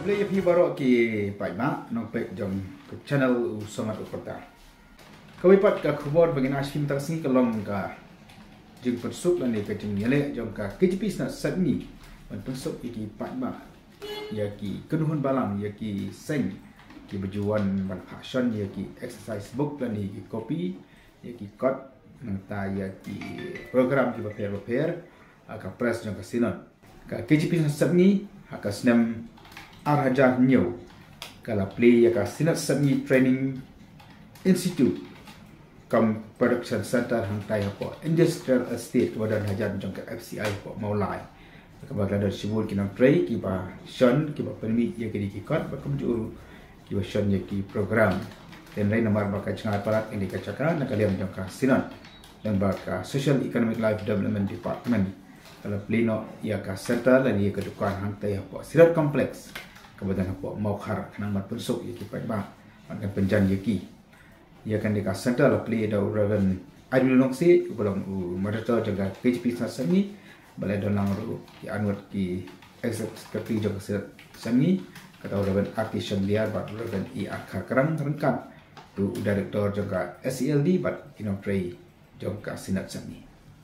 play pi barok ki pai ma no pe jom channel somat upata kami pat ka khubor bagin ashim tak sing kalong ka jing persuk lan ka jing yele jom ka kijipis na satni ban persuk ki pai ma ya ki kenuhun balam ya ki seng ki berjuan ban passion ya ki exercise book lan ki copy ya ki code ta ya ki program ki prepare ka press jom ka sinon ka kijipis na satni ka snem Arhajar New kala play ya ka Sinat Sami Training Institute kam production center hang tai po industrial estate wadan hajan jong ka FCI po maulai ka bagla sibul kinang tray ki ba shon ki ba permit ya ki kot ba kam juru ki ba shon ya ki program dan lain nomor ba ka chngai parat ini ka cakra na kalian jong ka Sinat dan ba ka Social Economic Life Development Department kala play no ya ka center dan ya ka dukan hang tai po Sinat Complex kemudian apa mau khar nang mat pensuk ya ki pai ba kan penjan ya ki ya kan deka center la play da reven adil long si belum moderator jaga KJP sami balai dolang ru ki anwar ki executive jaga sami kata reven artisan dia ba reven I akhar kerang rengkan tu director jaga SELD bat pray jaga sinat sami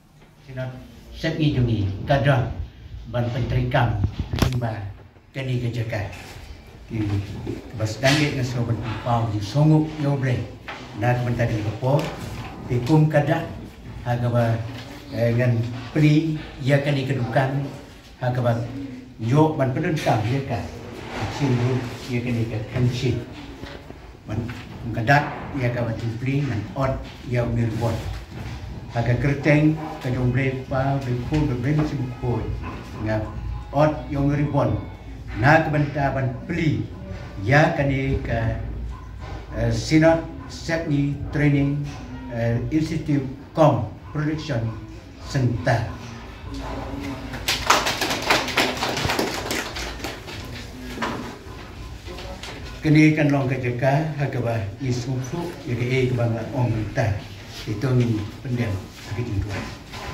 jungi kadang ban pentrikam himba kani kejaga di bas dangit dengan sobat pau di songuk yobre nak bentar di kapor di kum kada hagaba dengan pri ia kani kedukan hagaba yo ban pedentang ia ka sini ia kani ke kansi ban kadat ia ka ban pri nan ot ia mirbon haga kerteng ka jombre pa beku beben simkoi ngap ot yo mirbon nak bentaban pli ya kani ka Sinat Sami Training Institute com production center kini kan long ka jaka hakaba isufu ya ke bang ong ta itu ni pendem begitu tuan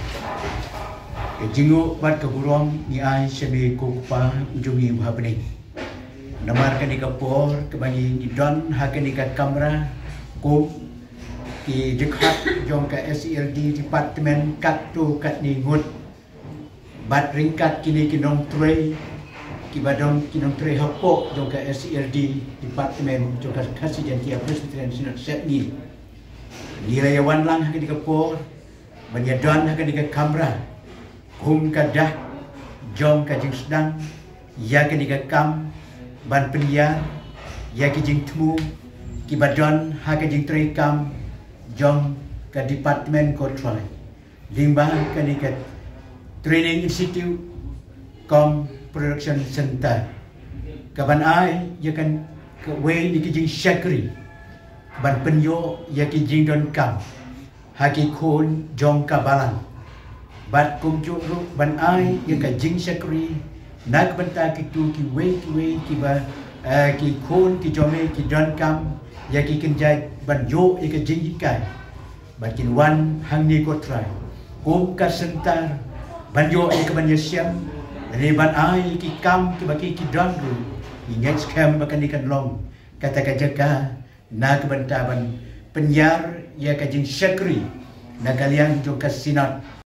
jingo bat keburom ni ai sebe kupa jungi bhabne namar ka ni kapor kebani ni don hakan ni ka kamera ko ki dekat jong ka SELD department kat tu kat ni ngut bat ringkat kini kinong tray ki badong kinong tray hapo jong ka SELD department jong ka kasih jantia presiden Sinat Sami nilai wan lang hakan ni kapor bani don hakan ni ka kamera kum kadah jom kajing sedang ya kenika kam ban penyiar ya kajing temu kibadon ha kajing trekam jom ke department kontrol limbah kenika training institute com production center kaban ai ya kan ke we ni kajing syakri ban penyo ya kajing don kam haki khon jom kabalan bat kum juru ban ai yang ka jing syakri nak benta ki tu ki we ki ba ki khon ki jome ki don kam ya ki kenjai ban yo ka jing kai bat kin wan hang ni ko try kum ka sentar ban yo ka ban yasiam ni ban ai ki kam ki ba ki don ru ki next camp bakan ikan long kata ka jaga nak benta ban penyar ya ka jing syakri nak kalian jo ka Sinat